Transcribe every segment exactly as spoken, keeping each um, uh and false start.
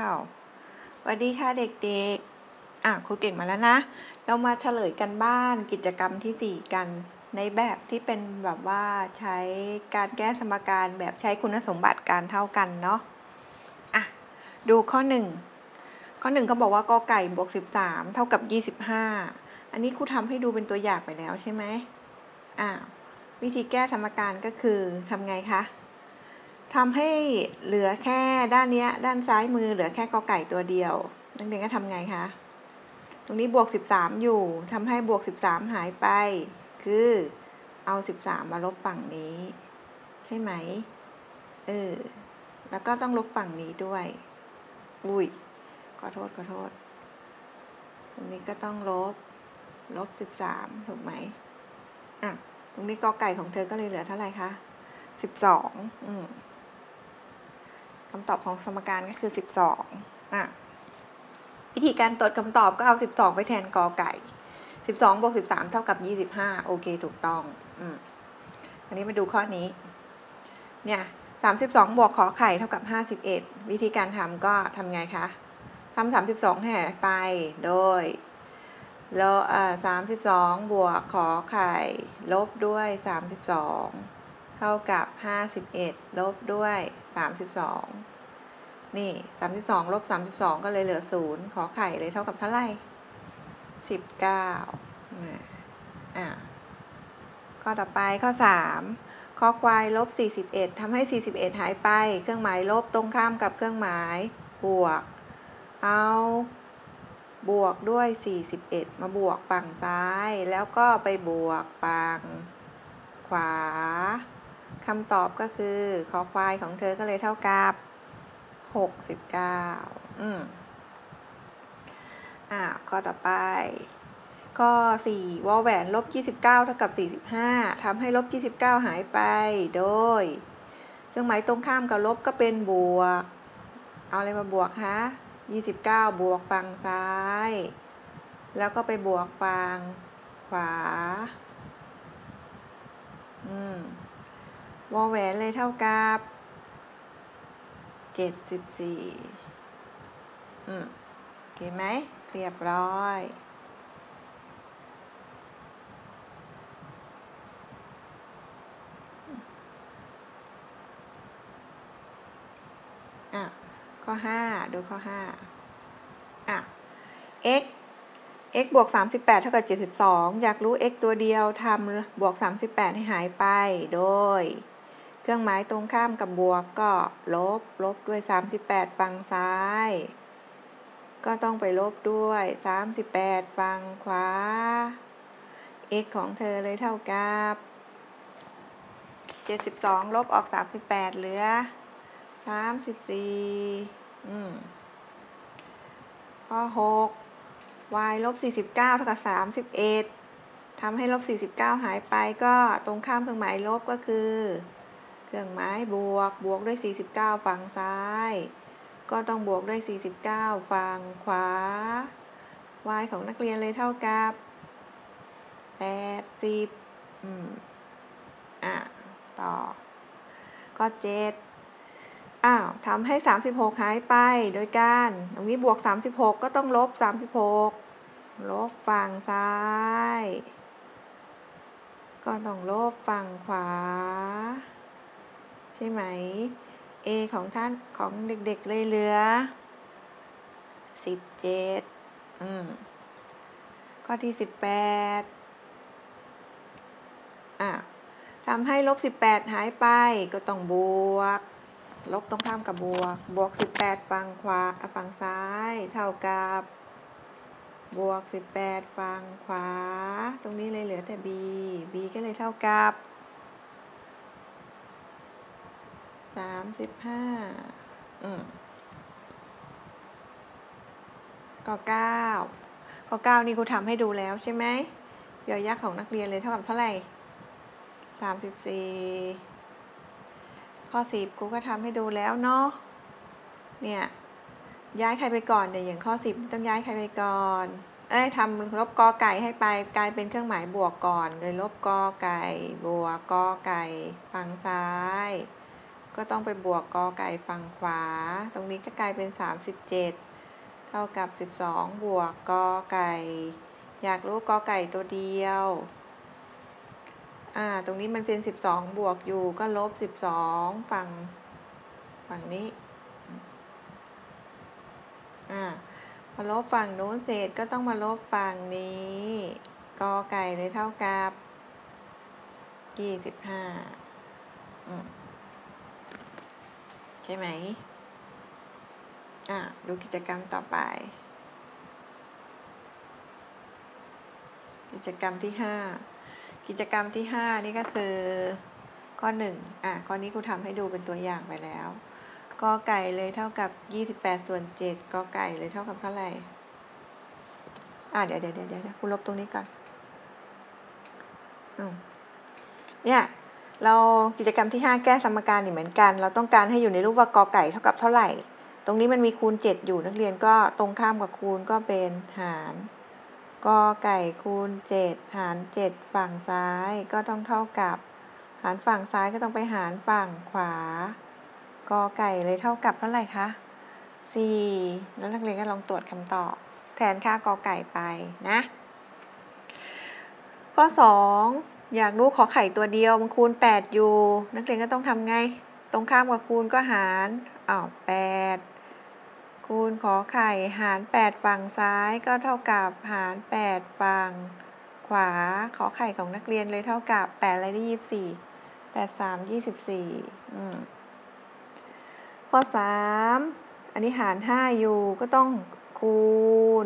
สวัสดีค่ะเด็กๆอ่ะครูเก่งมาแล้วนะเรามาเฉลยกันบ้านกิจกรรมที่สี่กันในแบบที่เป็นแบบว่าใช้การแก้สมการแบบใช้คุณสมบัติการเท่ากันเนาะอ่ะดูข้อหนึ่งข้อหนึ่งเขาบอกว่ากอไก่บวกสิบสามเท่ากับยี่สิบห้าอันนี้ครูทำให้ดูเป็นตัวอย่างไปแล้วใช่ไหมอ่ะวิธีแก้สมการก็คือทำไงคะทำให้เหลือแค่ด้านนี้ด้านซ้ายมือเหลือแค่กอไก่ตัวเดียวนักเรียนก็ทำไงคะตรงนี้บวกสิบสามอยู่ทำให้บวกสิบสามหายไปคือเอาสิบสามมาลบฝั่งนี้ใช่ไหมเออแล้วก็ต้องลบฝั่งนี้ด้วยอุ้ยขอโทษขอโทษตรงนี้ก็ต้องลบลบสิบสามถูกไหมอ่ะตรงนี้กอไก่ของเธอก็เลยเหลือเท่าไหร่คะสิบสองอืมคำตอบของสมการก็คือสิบสองอ่ะวิธีการตรวจคำตอบก็เอาสิบสองไปแทนกอไก่สิบสองบวกสิบสามเท่ากับยี่สิบห้าโอเคถูกต้องอืมอันนี้มาดูข้อนี้เนี่ยสามสิบสองบวกขอไข่เท่ากับห้าสิบเอ็ดวิธีการทำก็ทำไงคะทำสามสิบสองให้หายไปโดยลบอ่าสามสิบสองบวกขอไข่ลบด้วยสามสิบสองเท่ากับห้าสิบเอ็ดลบด้วยสามสิบสองนี่สามสิบสองลบสามสิบสองก็เลยเหลือศูนย์ขอไข่เลยเท่ากับเท่าไหร่สิบเก้าอ่าข้อต่อไปข้อสามข้อควายลบสี่สิบเอ็ดทำให้สี่สิบเอ็ดหายไปเครื่องหมายลบตรงข้ามกับเครื่องหมายบวกเอาบวกด้วยสี่สิบเอ็ดมาบวกฝั่งซ้ายแล้วก็ไปบวกฝั่งขวาคำตอบก็คือข้อควายของเธอก็เลยเท่ากับหกสิบเก้าอืมอ่าข้อต่อไปข้อสี่วอแหวนลบยี่สิบเก้าเท่ากับสี่สิบห้าทำให้ลบยี่สิบเก้าหายไปโดยเครื่องหมายตรงข้ามกับลบก็เป็นบวกเอาอะไรมาบวกคะยี่สิบเก้าบวกฝั่งซ้ายแล้วก็ไปบวกฝั่งขวาอืมวอแหวนเลยเท่ากับเจ็ดสิบสี่อืมโอเคไหมเรียบร้อยอ่ะข้อห้าดูข้อห้าอ่ะ x x บวกสามสิบแปดเท่ากับเจ็ดสิบสองอยากรู้ x ตัวเดียวทำบวกสามสิบแปดให้หายไปโดยเครื่องหมายตรงข้ามกับบวกก็ลบลบด้วยสามสิบแปดฝั่งซ้ายก็ต้องไปลบด้วยสามสิบแปดฝั่งขวา x ของเธอเลยเท่ากับเจ็ดสิบสองลบออกสามสิบแปดเหลือสามสิบสี่อืมข้อหกy ลบสี่สิบเก้าเท่ากับสามสิบเอ็ดทำให้ลบสี่สิบเก้าหายไปก็ตรงข้ามเครื่องหมายลบก็คือเครื่องหมายบวกบวกด้วยสี่สิบเก้าฝั่งซ้ายก็ต้องบวกด้วยสี่สิบเก้าฝั่งขวา y ของนักเรียนเลยเท่ากับแปดสิบอืมอ่ะต่อข้อเจ็ดอ้าวทำให้สามสิบหกหายไปโดยการตรงนี้บวกสามสิบหกก็ต้องลบสามสิบหกลบฝั่งซ้ายก็ต้องลบฝั่งขวาใช่ไหม a ของท่านของเด็กๆเลยเหลือสิบเจ็ดอืมข้อที่สิบแปดอ่ะทำให้ลบสิบแปดหายไปก็ต้องบวกลบตรงข้ามกับบวกบวกสิบแปดฝั่งขวาฝั่งซ้ายเท่ากับบวกสิบแปดฝั่งขวาตรงนี้เลยเหลือแต่ b b ก็เลยเท่ากับสามสิบห้าอืมข้อเก้าข้อเก้านี่ครูทำให้ดูแล้วใช่ไหมยอยักษ์ของนักเรียนเลยเท่ากับเท่าไหร่สามสิบสี่ข้อสิบครูก็ทำให้ดูแล้วเนาะเนี่ยย้ายใครไปก่อนเดี๋ยวอย่างข้อสิบต้องย้ายใครไปก่อนเอ้ยทำลบกอไก่ให้ไปกลายเป็นเครื่องหมายบวกก่อนเลยลบกอไก่บวกกอไก่ฝั่งซ้ายก็ต้องไปบวกกอไก่ฝั่งขวาตรงนี้ก็กลายเป็นสามสิบเจ็ดเท่ากับสิบสองบวกกอไก่อยากรู้กอไก่ตัวเดียวอ่าตรงนี้มันเป็นสิบสองบวกอยู่ก็ลบสิบสองฝั่งฝั่งนี้อ่าพอลบฝั่งโน้นเสร็จก็ต้องมาลบฝั่งนี้กอไก่เลยเท่ากับยี่สิบห้าใช่ไหมอ่ะดูกิจกรรมต่อไปกิจกรรมที่ห้ากิจกรรมที่ห้านี่ก็คือข้อหนึ่งอ่ะข้อนี้ครูทำให้ดูเป็นตัวอย่างไปแล้วกอไก่เลยเท่ากับยี่สิบแปดส่วนเจ็ดกอไก่เลยเท่ากับเท่าไหร่อ่ะเดี๋ยวเดี๋ยวเดี๋ยวเดี๋ยวครูลบตรงนี้ก่อนอืมเนี่ยเรากิจกรรมที่ห้าแก้สมการนี่เหมือนกันเราต้องการให้อยู่ในรูปว่ากอไก่เท่ากับเท่าไหร่ตรงนี้มันมีคูณเจ็ดอยู่นักเรียนก็ตรงข้ามกับคูณก็เป็นหารกอไก่คูณเจ็ดหารเจ็ดฝั่งซ้ายก็ต้องเท่ากับหารฝั่งซ้ายก็ต้องไปหารฝั่งขวากอไก่เลยเท่ากับเท่าไหร่คะสี่แล้วนักเรียนก็ลองตรวจคำตอบแทนค่ากอไก่ไปนะข้อสองอยากรู้ขอไข่ตัวเดียวมันคูณแปดอยู่นักเรียนก็ต้องทำไงตรงข้ามกับคูณก็หารอ้าวแปดคูณขอไข่หารแปดฝั่งซ้ายก็เท่ากับหารแปดฝั่งขวาขอไข่ของนักเรียนเลยเท่ากับแปดอะไรได้ยี่สิบสี่แปดสามยี่สิบสี่อืมข้อสามอันนี้หารห้าอยู่ก็ต้องคูณ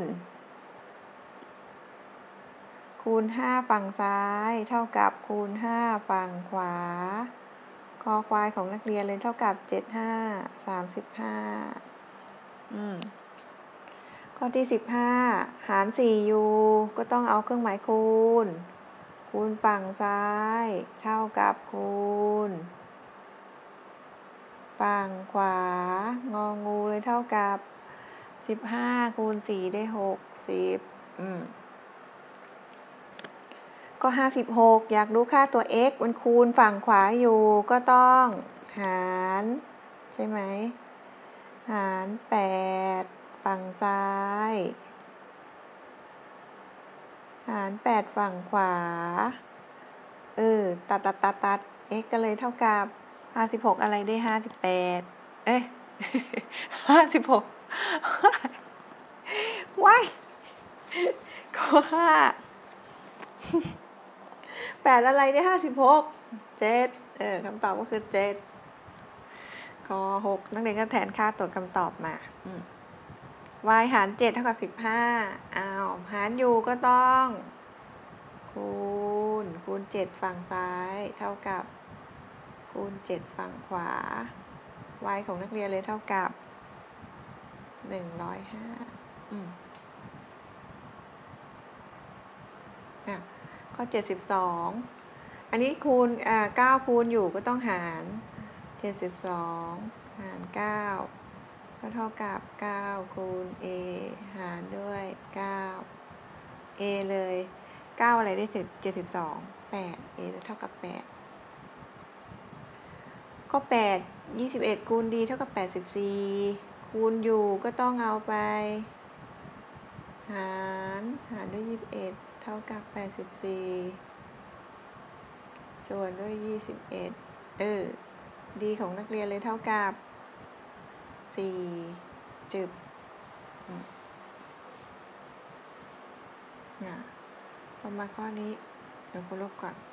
คูณห้าฝั่งซ้ายเท่ากับคูณห้าฝั่งขวาคอควายของนักเรียนเลยเท่ากับเจ็ดห้าสามสิบห้าอืมข้อที่สิบห้าหารสี่อยู่ก็ต้องเอาเครื่องหมายคูณคูณฝั่งซ้ายเท่ากับคูณฝั่งขวางองูเลยเท่ากับสิบห้าคูณสี่ได้หกสิบอืมก็ห้าสิบหกอยากรู้ค่าตัว x มันคูณฝั่งขวาอยู่ก็ต้องหารใช่ไหมหารแปดฝั่งซ้ายหารแปดฝั่งขวาเออตัดตัดตัดตัด x ก็เลยเท่ากับห้าสิบหกอะไรได้ห้าสิบแปดเอ๊ะห้าสิบหกว้ายข้อห้าแปดอะไรได้ห้าสิบหกเจ็ดเออคำตอบก็คือเจ็ดข้อหกนักเรียนก็แทนค่าตรวจคำตอบมา y หารเจ็ดเท่ากับสิบห้าอ้าวหารอยู่ก็ต้องคูณคูณเจ็ดฝั่งซ้ายเท่ากับคูณเจ็ดฝั่งขวา y ของนักเรียนเลยเท่ากับหนึ่งร้อยห้าอืมอ่ะข้อเจ็ดสิบสองอันนี้คูณอ่าเก้าคูณอยู่ก็ต้องหารเจ็ดสิบสองหารเก้าก็เท่ากับเก้าคูณ a หารด้วยเก้า a เลยเก้าอะไรได้เจ็ดสิบสองแปด a เท่ากับแปดก็แปด ยี่สิบเอ็ดคูณ d เท่ากับแปดสิบสี่คูณอยู่ก็ต้องเอาไปหารหารด้วยยี่สิบเอ็ดเท่ากับแปดสิบสี่ส่วนด้วยยี่สิบเอ็ดเออ d ของนักเรียนเลยเท่ากับสี่จึบอ่ะพอมาข้อนี้เดี๋ยวคุณลบก่อน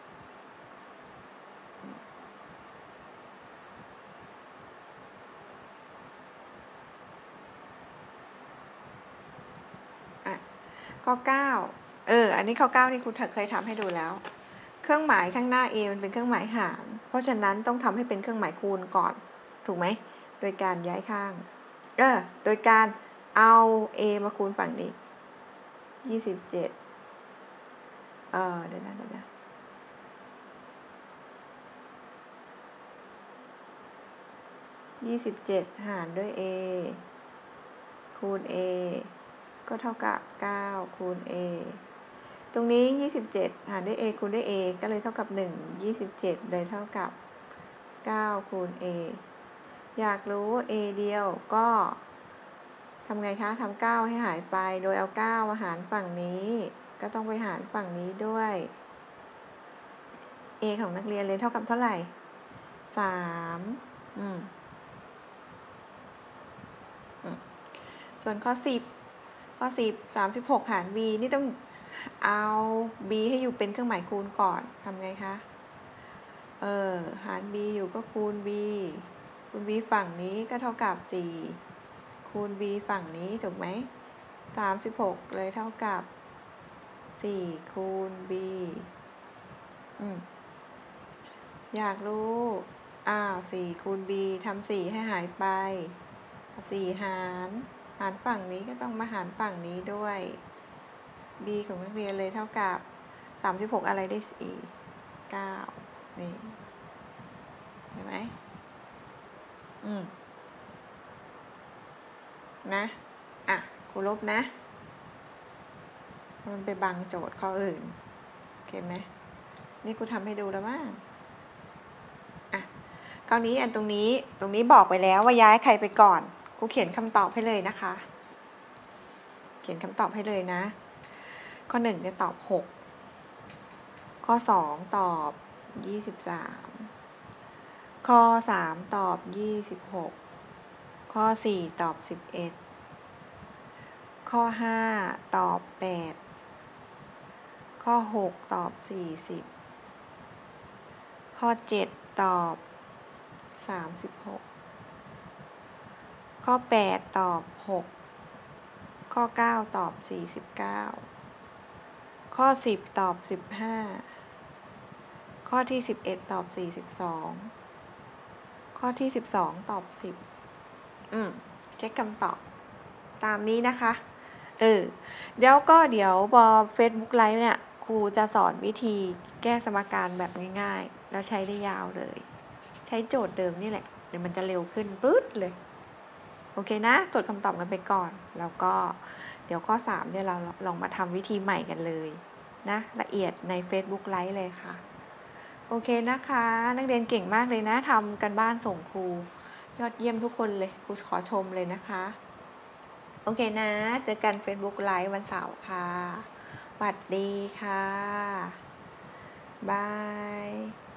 อ่ะข้อเก้าเอออันนี้ข้อเก้านี่คุณเคยทำให้ดูแล้วเครื่องหมายข้างหน้า a มันเป็นเครื่องหมายหารเพราะฉะนั้นต้องทำให้เป็นเครื่องหมายคูณก่อนถูกไหมโดยการย้ายข้างเออโดยการเอา a มาคูณฝั่งนี้ยี่สิบเจ็ดเออเดี๋ยวนะเดี๋ยวนะยี่สิบเจ็ดหารด้วย a คูณ a ก็เท่ากับเก้าคูณ a ตรงนี้ยี่สิบเจ็ดหารด้วย a คูณด้วย a ก็เลยเท่ากับหนึ่ง ยี่สิบเจ็ดเลยเท่ากับเก้าคูณ a อยากรู้ a เดียวก็ทำไงคะทำเก้าให้หายไปโดยเอาเก้ามาหารฝั่งนี้ก็ต้องไปหารฝั่งนี้ด้วย a ของนักเรียนเลยเท่ากับเท่าไหร่สามอืมส่วนข้อสิบข้อสิบ สามสิบหกหาร b นี่ต้องเอา b ให้อยู่เป็นเครื่องหมายคูณก่อนทำไงคะเออหาร b อยู่ก็คูณ b คูณ b ฝั่งนี้ก็เท่ากับสี่คูณ b ฝั่งนี้ถูกไหมสามสิบหกเลยเท่ากับสี่คูณ b อืมอยากรู้อ้าวสี่คูณ b ทำสี่ให้หายไปสี่หารหารฝั่งนี้ก็ต้องมาหารฝั่งนี้ด้วย b ของนักเรียนเลยเท่ากับสามสิบหกอะไรได้สี่เก้านี่เห็นไหมอืมนะอ่ะครูลบนะมันไปบังโจทย์ข้ออื่นเห็นไหมนี่ครูทำให้ดูแล้วมั้งอ่ะคราวนี้อันตรงนี้ตรงนี้บอกไปแล้วว่าย้ายใครไปก่อนครูเขียนคำตอบให้เลยนะคะเขียนคำตอบให้เลยนะข้อหนึ่งจะตอบหกข้อสองตอบยี่สิบสามข้อสามตอบยี่สิบหกข้อสี่ตอบสิบเอ็ดข้อห้าตอบแปดข้อหกตอบสี่สิบข้อเจ็ดตอบสามสิบหกข้อแปดตอบหกข้อเก้าตอบสี่สิบเก้าข้อสิบตอบสิบห้าข้อที่สิบเอ็ดตอบสี่สิบสองข้อที่สิบสองตอบสิบอืมเช็คคำตอบตามนี้นะคะเออเดี๋ยวก็เดี๋ยวพอ Facebook Live เนี่ยครูจะสอนวิธีแก้สมการแบบง่ายๆแล้วใช้ได้ยาวเลยใช้โจทย์เดิมนี่แหละเดี๋ยวมันจะเร็วขึ้นปึ๊ดเลยโอเคนะตรวจคำตอบกันไปก่อนแล้วก็เดี๋ยวข้อสามเนี่ยเราลองมาทำวิธีใหม่กันเลยนะละเอียดใน Facebook Live เลยค่ะโอเคนะคะนักเรียนเก่งมากเลยนะทำกันบ้านส่งครูยอดเยี่ยมทุกคนเลยครูขอชมเลยนะคะโอเคนะเจอกัน Facebook Live วันเสาร์ค่ะสวัสดีค่ะบาย